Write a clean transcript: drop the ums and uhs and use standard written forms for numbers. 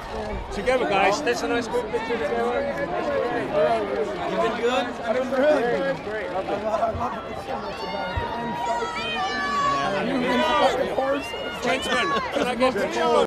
Together, guys. That's a nice group picture together. You've been good? I've been really good. Great. I love it so much about it. The insight. You've been like the horse. Gentlemen, can I get a picture?